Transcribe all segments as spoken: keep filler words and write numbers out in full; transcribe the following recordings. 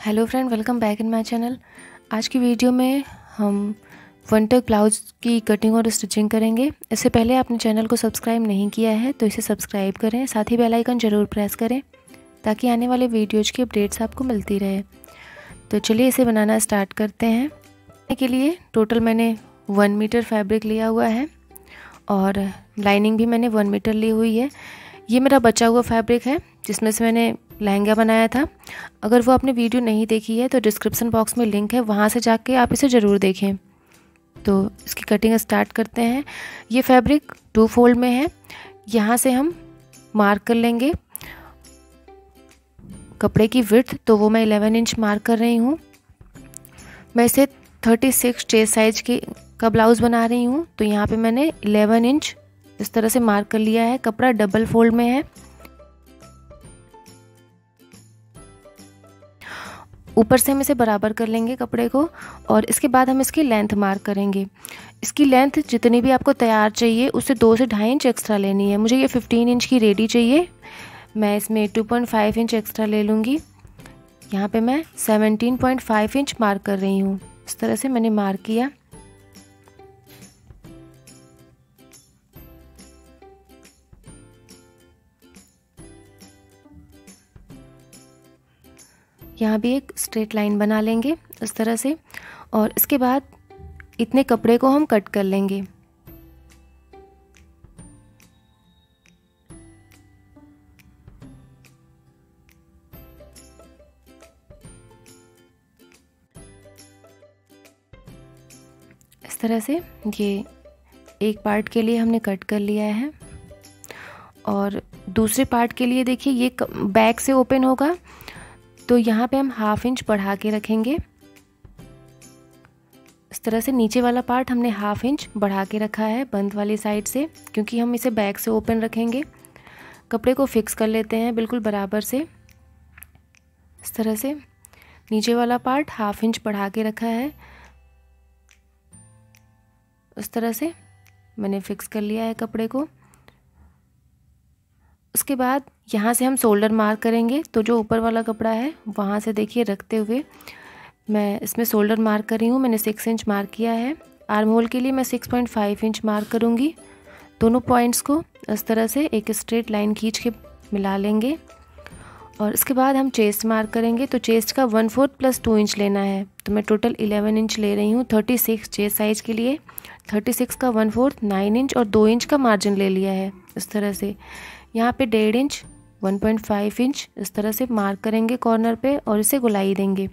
Hello friend, welcome back in my channel. आज की video में हम विंटर ब्लाउज की कटिंग और स्टिचिंग करेंगे। इससे पहले आपने चैनल को सब्सक्राइब नहीं किया है तो इसे सब्सक्राइब करें, साथ ही बेल आइकन ज़रूर प्रेस करें ताकि आने वाले वीडियोज़ की अपडेट्स आपको मिलती रहे। तो चलिए इसे बनाना स्टार्ट करते हैं। के लिए टोटल मैंने वन मीटर फैब्रिक लिया हुआ है और लाइनिंग भी मैंने वन मीटर ली हुई है। ये मेरा बचा हुआ फैब्रिक है जिसमें से मैंने लहंगा बनाया था। अगर वो आपने वीडियो नहीं देखी है तो डिस्क्रिप्शन बॉक्स में लिंक है, वहाँ से जाके आप इसे ज़रूर देखें। तो इसकी कटिंग स्टार्ट करते हैं। ये फैब्रिक टू फोल्ड में है। यहाँ से हम मार्क कर लेंगे कपड़े की विड्थ, तो वो मैं इलेवन इंच मार्क कर रही हूँ। मैं इसे थर्टी सिक्स चेस्ट साइज की का ब्लाउज़ बना रही हूँ, तो यहाँ पे मैंने इलेवन इंच इस तरह से मार्क कर लिया है। कपड़ा डबल फोल्ड में है। ऊपर से हम इसे बराबर कर लेंगे कपड़े को और इसके बाद हम इसकी लेंथ मार्क करेंगे। इसकी लेंथ जितनी भी आपको तैयार चाहिए उससे दो से ढाई इंच एक्स्ट्रा लेनी है। मुझे ये फिफ्टीन इंच की रेडी चाहिए, मैं इसमें two point five inch extra ले लूँगी। यहाँ पे मैं seventeen point five inch mark कर रही हूँ। इस तरह से मैंने मार्क किया। यहाँ भी एक स्ट्रेट लाइन बना लेंगे इस तरह से और इसके बाद इतने कपड़े को हम कट कर लेंगे। इस तरह से ये एक पार्ट के लिए हमने कट कर लिया है और दूसरे पार्ट के लिए देखिए ये बैक से ओपन होगा, तो यहाँ पे हम हाफ इंच बढ़ा के रखेंगे। इस तरह से नीचे वाला पार्ट हमने हाफ इंच बढ़ा के रखा है बंद वाली साइड से, क्योंकि हम इसे बैक से ओपन रखेंगे। कपड़े को फिक्स कर लेते हैं बिल्कुल बराबर से। इस तरह से नीचे वाला पार्ट हाफ इंच बढ़ा के रखा है। इस तरह से मैंने फिक्स कर लिया है कपड़े को। उसके बाद यहाँ से हम शोल्डर मार्क करेंगे, तो जो ऊपर वाला कपड़ा है वहाँ से देखिए रखते हुए मैं इसमें शोल्डर मार्क कर रही हूँ। मैंने सिक्स इंच मार्क किया है। आर्म होल के लिए मैं six point five inch mark करूँगी। दोनों पॉइंट्स को इस तरह से एक स्ट्रेट लाइन खींच के मिला लेंगे और इसके बाद हम चेस्ट मार्क करेंगे। तो चेस्ट का one fourth plus two inch लेना है, तो मैं टोटल इलेवन इंच ले रही हूँ थर्टी सिक्स चेस्ट साइज़ के लिए। थर्टी सिक्स का वन फोर्थ नाइन इंच और दो इंच का मार्जिन ले लिया है। इस तरह से यहाँ पे डेढ़ inch one point five inch इस तरह से मार्क करेंगे कॉर्नर पे और इसे गुलाई देंगे।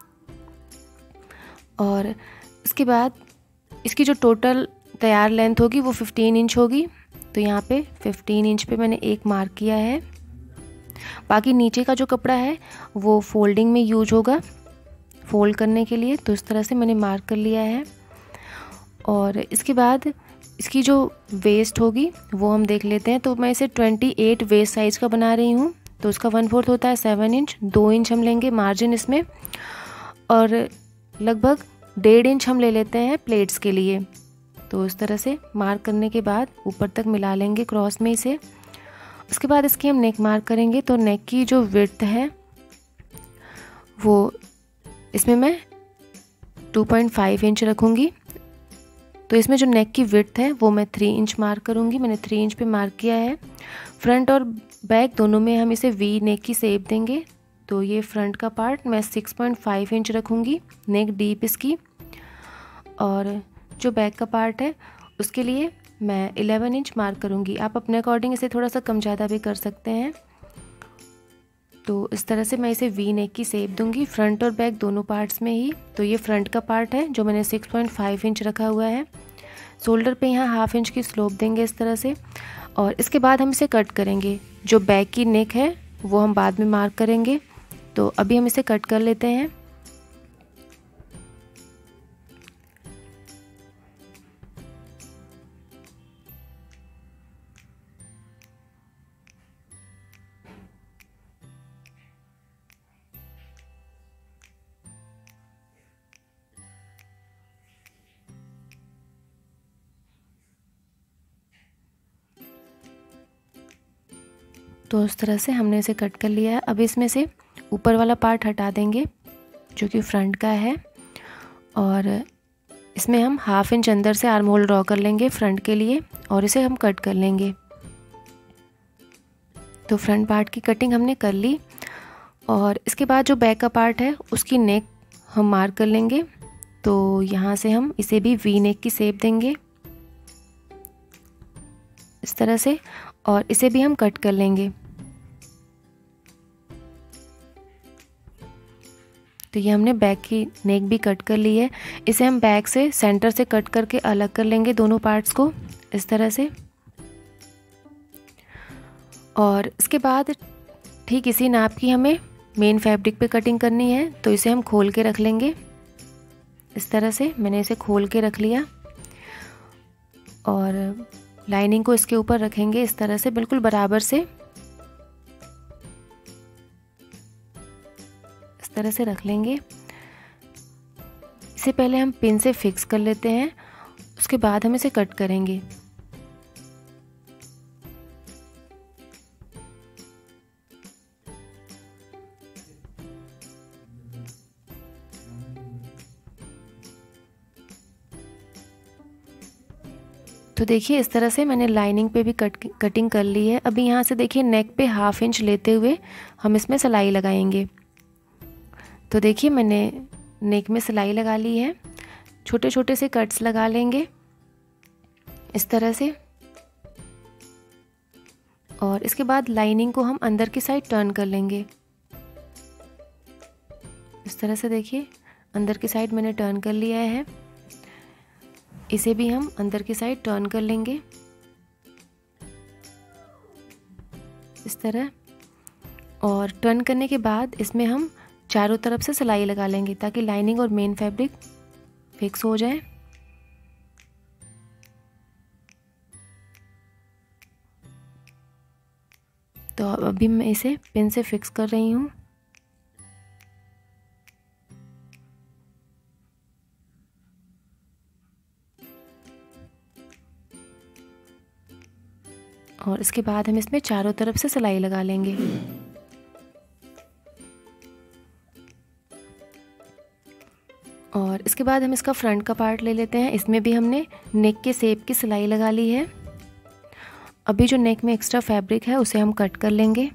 और इसके बाद इसकी जो टोटल तैयार लेंथ होगी वो फिफ्टीन इंच होगी, तो यहाँ पे फिफ्टीन इंच पे मैंने एक मार्क किया है। बाकी नीचे का जो कपड़ा है वो फोल्डिंग में यूज होगा फोल्ड करने के लिए, तो इस तरह से मैंने मार्क कर लिया है। और इसके बाद इसकी जो वेस्ट होगी वो हम देख लेते हैं। तो मैं इसे ट्वेंटी एट वेस्ट साइज़ का बना रही हूँ, तो उसका वन फोर्थ होता है सेवन इंच। दो इंच हम लेंगे मार्जिन इसमें और लगभग डेढ़ इंच हम ले लेते हैं प्लेट्स के लिए। तो इस तरह से मार्क करने के बाद ऊपर तक मिला लेंगे क्रॉस में इसे। उसके बाद इसकी हम नेक मार्क करेंगे। तो नेक की जो विड्थ है वो इसमें मैं टू पॉइंट फाइव इंच रखूँगी। तो इसमें जो नेक की विड्थ है वो मैं थ्री इंच मार्क करूँगी। मैंने थ्री इंच पे मार्क किया है। फ्रंट और बैक दोनों में हम इसे वी नेक की शेप देंगे। तो ये फ्रंट का पार्ट मैं सिक्स पॉइंट फाइव इंच रखूँगी, नेक डीप इसकी। और जो बैक का पार्ट है उसके लिए मैं इलेवन इंच मार्क करूँगी। आप अपने अकॉर्डिंग इसे थोड़ा सा कम ज़्यादा भी कर सकते हैं। तो इस तरह से मैं इसे वी नेक की शेप दूंगी फ्रंट और बैक दोनों पार्ट्स में ही। तो ये फ्रंट का पार्ट है जो मैंने सिक्स पॉइंट फाइव इंच रखा हुआ है। शोल्डर पे यहाँ हाफ इंच की स्लोप देंगे इस तरह से और इसके बाद हम इसे कट करेंगे। जो बैक की नेक है वो हम बाद में मार्क करेंगे, तो अभी हम इसे कट कर लेते हैं। तो इस तरह से हमने इसे कट कर लिया है। अब इसमें से ऊपर वाला पार्ट हटा देंगे जो कि फ्रंट का है, और इसमें हम हाफ इंच अंदर से आर्म होल ड्रॉ कर लेंगे फ्रंट के लिए और इसे हम कट कर लेंगे। तो फ्रंट पार्ट की कटिंग हमने कर ली और इसके बाद जो बैक का पार्ट है उसकी नेक हम मार्क कर लेंगे। तो यहाँ से हम इसे भी वी नेक की शेप देंगे इस तरह से, और इसे भी हम कट कर लेंगे। तो ये हमने बैक की नेक भी कट कर ली है। इसे हम बैक से सेंटर से कट करके अलग कर लेंगे दोनों पार्ट्स को इस तरह से। और इसके बाद ठीक इसी नाप की हमें मेन फैब्रिक पे कटिंग करनी है। तो इसे हम खोल के रख लेंगे इस तरह से। मैंने इसे खोल के रख लिया और लाइनिंग को इसके ऊपर रखेंगे इस तरह से, बिल्कुल बराबर से इस तरह से रख लेंगे। इसे पहले हम पिन से फिक्स कर लेते हैं, उसके बाद हम इसे कट करेंगे। तो देखिए इस तरह से मैंने लाइनिंग पे भी कट कटिंग कर ली है। अभी यहाँ से देखिए नेक पे हाफ इंच लेते हुए हम इसमें सिलाई लगाएंगे। तो देखिए मैंने नेक में सिलाई लगा ली है। छोटे छोटे से कट्स लगा लेंगे इस तरह से, और इसके बाद लाइनिंग को हम अंदर की साइड टर्न कर लेंगे इस तरह से। देखिए अंदर की साइड मैंने टर्न कर लिया है, इसे भी हम अंदर की साइड टर्न कर लेंगे इस तरह। और टर्न करने के बाद इसमें हम चारों तरफ से सिलाई लगा लेंगे ताकि लाइनिंग और मेन फैब्रिक फिक्स हो जाए। तो अभी मैं इसे पिन से फिक्स कर रही हूँ। और इसके बाद हम इसमें चारों तरफ से सिलाई लगा लेंगे। और इसके बाद हम इसका फ्रंट का पार्ट ले लेते हैं। इसमें भी हमने नेक के शेप की सिलाई लगा ली है। अभी जो नेक में एक्स्ट्रा फैब्रिक है उसे हम कट कर लेंगे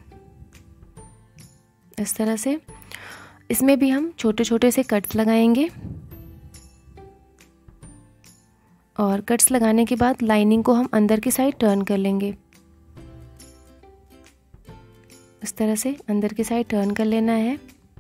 इस तरह से। इसमें भी हम छोटे छोटे से कट्स लगाएंगे और कट्स लगाने के बाद लाइनिंग को हम अंदर की साइड टर्न कर लेंगे इस तरह से। अंदर की साइड टर्न कर लेना है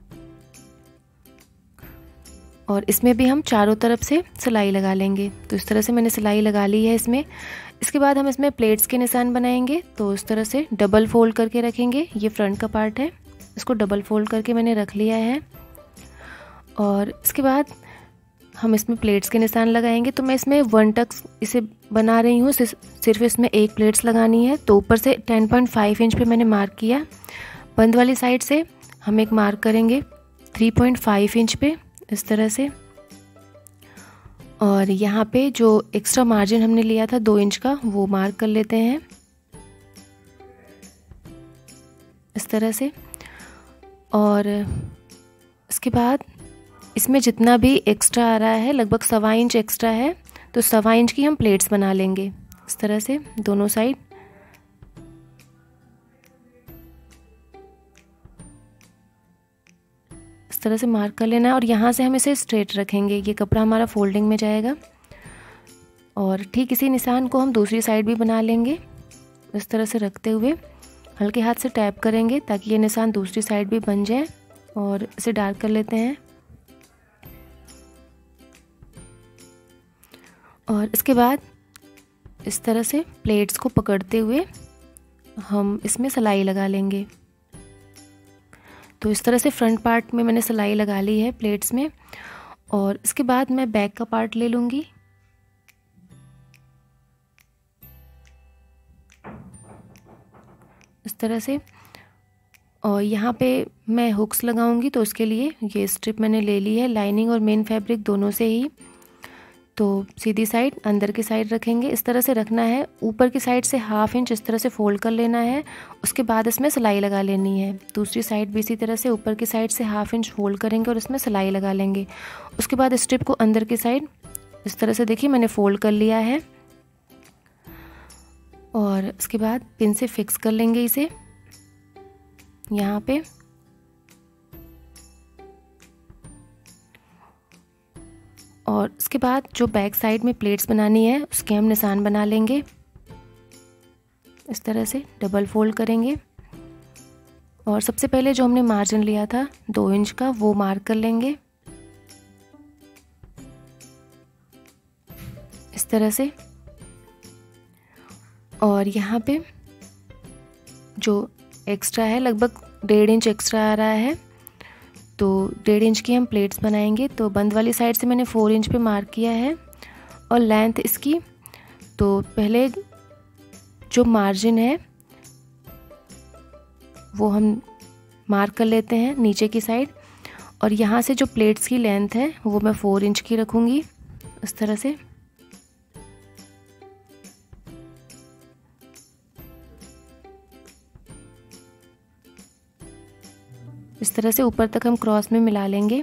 और इसमें भी हम चारों तरफ से सिलाई लगा लेंगे। तो इस तरह से मैंने सिलाई लगा ली है इसमें। इसके बाद हम इसमें प्लेट्स के निशान बनाएंगे। तो इस तरह से डबल फोल्ड करके रखेंगे। ये फ्रंट का पार्ट है, इसको डबल फोल्ड करके मैंने रख लिया है। और इसके बाद हम इसमें प्लेट्स के निशान लगाएंगे। तो मैं इसमें वन टक्स इसे बना रही हूँ, सिर्फ इसमें एक प्लेट्स लगानी है। तो ऊपर से टेन पॉइंट फाइव इंच पे मैंने मार्क किया। बंद वाली साइड से हम एक मार्क करेंगे थ्री पॉइंट फाइव इंच पे इस तरह से। और यहाँ पे जो एक्स्ट्रा मार्जिन हमने लिया था दो इंच का, वो मार्क कर लेते हैं इस तरह से। और इसके बाद इसमें जितना भी एक्स्ट्रा आ रहा है, लगभग सवा इंच एक्स्ट्रा है, तो सवा इंच की हम प्लेट्स बना लेंगे इस तरह से दोनों साइड। इस तरह से मार्क कर लेना है और यहाँ से हम इसे स्ट्रेट रखेंगे। ये कपड़ा हमारा फोल्डिंग में जाएगा। और ठीक इसी निशान को हम दूसरी साइड भी बना लेंगे इस तरह से रखते हुए। हल्के हाथ से टैप करेंगे ताकि ये निशान दूसरी साइड भी बन जाए। और इसे डार्क कर लेते हैं। और इसके बाद इस तरह से प्लेट्स को पकड़ते हुए हम इसमें सिलाई लगा लेंगे। तो इस तरह से फ्रंट पार्ट में मैंने सिलाई लगा ली है प्लेट्स में। और इसके बाद मैं बैक का पार्ट ले लूँगी। इस तरह से। और यहाँ पे मैं हुक्स लगाऊंगी, तो उसके लिए ये स्ट्रिप मैंने ले ली है, लाइनिंग और मेन फैब्रिक दोनों से ही। तो सीधी साइड अंदर की साइड रखेंगे, इस तरह से रखना है। ऊपर की साइड से हाफ इंच इस तरह से फोल्ड कर लेना है, उसके बाद इसमें सिलाई लगा लेनी है। दूसरी साइड भी इसी तरह से ऊपर की साइड से हाफ इंच फोल्ड करेंगे और इसमें सिलाई लगा लेंगे। उसके बाद स्ट्रिप को अंदर की साइड इस तरह से देखिए मैंने फोल्ड कर लिया है, और उसके बाद पिन से फिक्स कर लेंगे इसे यहाँ पे। और उसके बाद जो बैक साइड में प्लेट्स बनानी है उसके हम निशान बना लेंगे। इस तरह से डबल फोल्ड करेंगे और सबसे पहले जो हमने मार्जिन लिया था दो इंच का वो मार्क कर लेंगे इस तरह से। और यहाँ पे जो एक्स्ट्रा है लगभग डेढ़ इंच एक्स्ट्रा आ रहा है, तो डेढ़ इंच की हम प्लेट्स बनाएंगे। तो बंद वाली साइड से मैंने फोर इंच पे मार्क किया है और लेंथ इसकी, तो पहले जो मार्जिन है वो हम मार्क कर लेते हैं नीचे की साइड, और यहाँ से जो प्लेट्स की लेंथ है वो मैं फोर इंच की रखूँगी इस तरह से। इस तरह से ऊपर तक हम क्रॉस में मिला लेंगे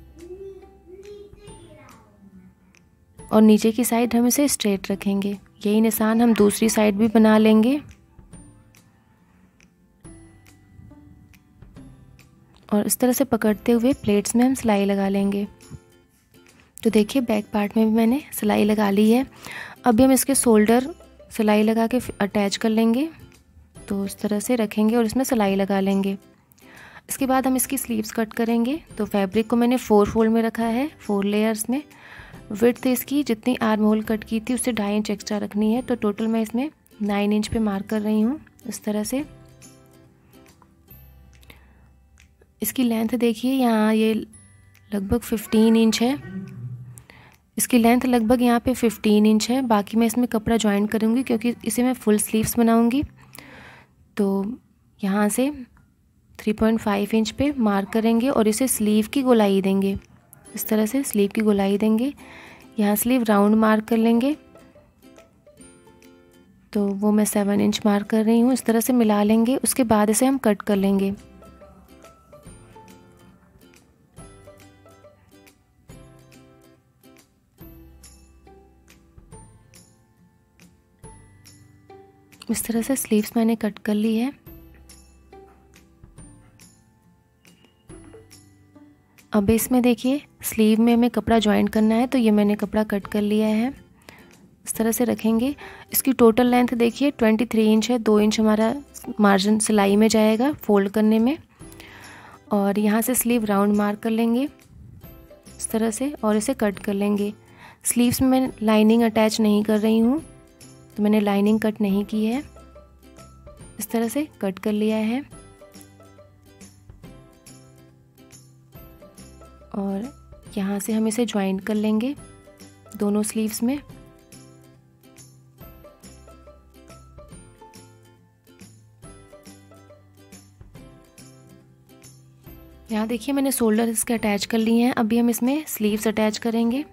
और नीचे की साइड हम इसे स्ट्रेट रखेंगे। यही निशान हम दूसरी साइड भी बना लेंगे और इस तरह से पकड़ते हुए प्लेट्स में हम सिलाई लगा लेंगे। तो देखिए बैक पार्ट में भी मैंने सिलाई लगा ली है। अभी हम इसके शोल्डर सिलाई लगा के अटैच कर लेंगे, तो इस तरह से रखेंगे और इसमें सिलाई लगा लेंगे। इसके बाद हम इसकी स्लीव्स कट करेंगे। तो फैब्रिक को मैंने फोर फोल्ड में रखा है, फोर लेयर्स में। विड्थ इसकी जितनी आर्म होल कट की थी उससे ढाई इंच एक्स्ट्रा रखनी है, तो टोटल मैं इसमें नाइन इंच पे मार्क कर रही हूँ इस तरह से। इसकी लेंथ देखिए यहाँ ये लगभग फिफ्टीन इंच है, इसकी लेंथ लगभग यहाँ पे फिफ्टीन इंच है। बाकी मैं इसमें कपड़ा ज्वाइन करूँगी क्योंकि इसे मैं फुल स्लीव्स बनाऊँगी। तो यहाँ से थ्री पॉइंट फाइव इंच पे मार्क करेंगे और इसे स्लीव की गोलाई देंगे इस तरह से, स्लीव की गोलाई देंगे। यहाँ स्लीव राउंड मार्क कर लेंगे, तो वो मैं सेवन इंच मार्क कर रही हूँ। इस तरह से मिला लेंगे, उसके बाद इसे हम कट कर लेंगे। इस तरह से स्लीव्स मैंने कट कर ली है। अब इसमें देखिए स्लीव में हमें कपड़ा ज्वाइन करना है, तो ये मैंने कपड़ा कट कर लिया है इस तरह से रखेंगे। इसकी टोटल लेंथ देखिए ट्वेंटी थ्री इंच है, दो इंच हमारा मार्जिन सिलाई में जाएगा फोल्ड करने में। और यहाँ से स्लीव राउंड मार्क कर लेंगे इस तरह से और इसे कट कर लेंगे। स्लीव्स में मैं लाइनिंग अटैच नहीं कर रही हूँ, तो मैंने लाइनिंग कट नहीं की है। इस तरह से कट कर लिया है और यहाँ से हम इसे ज्वाइन कर लेंगे दोनों स्लीव्स में। यहाँ देखिए मैंने शोल्डर इसके अटैच कर लिए हैं। अभी हम इसमें स्लीव्स अटैच करेंगे।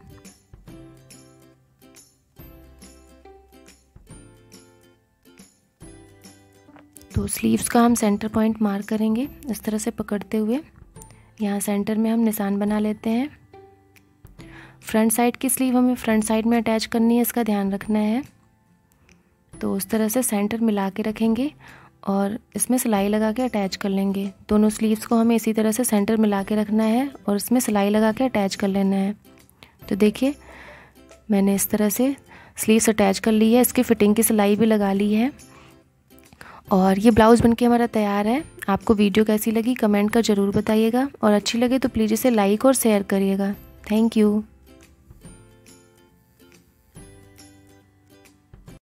तो स्लीव्स का हम सेंटर पॉइंट मार्क करेंगे इस तरह से पकड़ते हुए। यहाँ सेंटर में हम निशान बना लेते हैं। फ्रंट साइड की स्लीव हमें फ्रंट साइड में अटैच करनी है, इसका ध्यान रखना है। तो उस तरह से सेंटर मिला के रखेंगे और इसमें सिलाई लगा के अटैच कर लेंगे। दोनों स्लीव्स को हमें इसी तरह से सेंटर मिला के रखना है और इसमें सिलाई लगा के अटैच कर लेना है। तो देखिए मैंने इस तरह से स्लीव्स अटैच कर ली है, इसकी फिटिंग की सिलाई भी लगा ली है और ये ब्लाउज़ बनके हमारा तैयार है। आपको वीडियो कैसी लगी कमेंट कर ज़रूर बताइएगा और अच्छी लगे तो प्लीज़ इसे लाइक और शेयर करिएगा। Thank you.